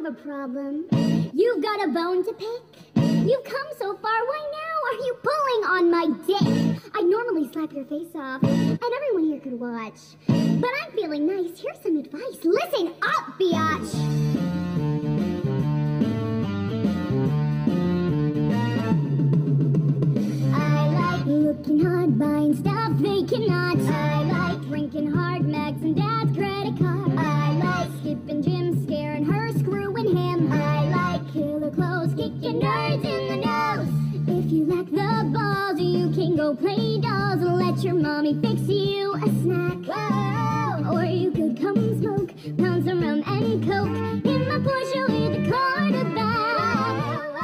have a problem. You've got a bone to pick. You've come so far, why now are you pulling on my dick? I'd normally slap your face off, and everyone here could watch. But I'm feeling nice. Here's some advice. Listen up, biatch! Looking hard, buying stuff they cannot. I like drinking hard, maxing dad's credit card. I like skipping gym, scaring her, screwing him. I like killer clothes, kicking nerds in the nose. If you lack the balls, you can go play dolls and let your mommy fix you a snack. Whoa. Or you could come smoke pounds of rum and coke in my Porsche with a quarterback.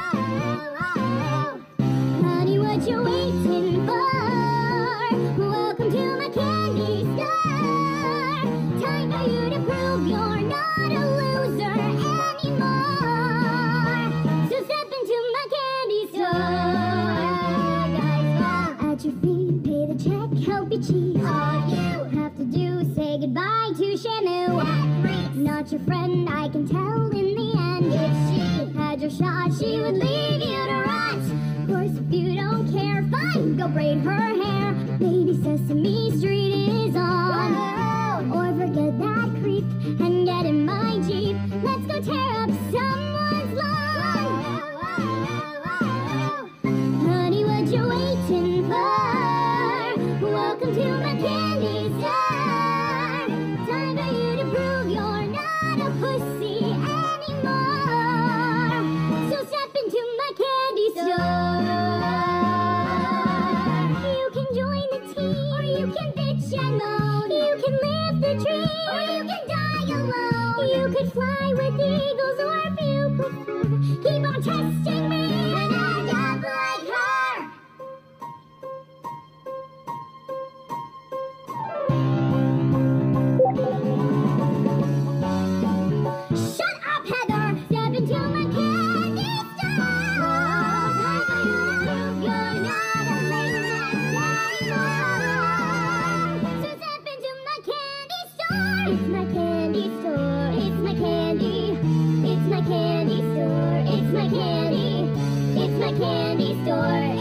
Honey, what you waiting for? Welcome to my candy store. Time for you to prove you're not a loser anymore. So step into my candy store. Guys, at your feet, pay the check, help you cheat. All you have to do is say goodbye to Shamu. Not your friend, I can tell in the end. If she had your shot, she would leave you to rot. Of course, if you don't care, fine, go braid her hair. Maybe Sesame Street is on. Whoa. Or forget that creep and get in my Jeep. Let's go tear up someone's lawn. Honey, what you waiting for? Welcome to my candy store. Time for you to prove you're not a pussy anymore. So step into my candy store. You can join the team, or you can bitch and moan. You can live the dream, or you can die alone. You could fly with eagles, or if you prefer, keep on testing me and end up like her. Shut up, Heather! Step into my candy store. You're not a lady anymore. So step into my candy store. It's my candy store. It's my candy. It's my candy store. It's my candy. It's my candy store.